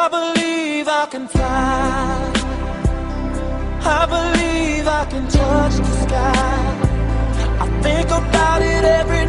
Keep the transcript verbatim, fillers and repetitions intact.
I believe I can fly. I believe I can touch the sky. I think about it every